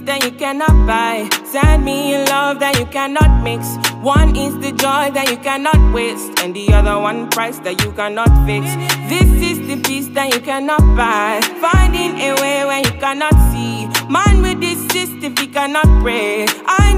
that you cannot buy. Send me a love that you cannot mix. One is the joy that you cannot waste, and the other one price that you cannot fix. This is the peace that you cannot buy. Finding a way where you cannot see. Man with this system, he cannot pray. I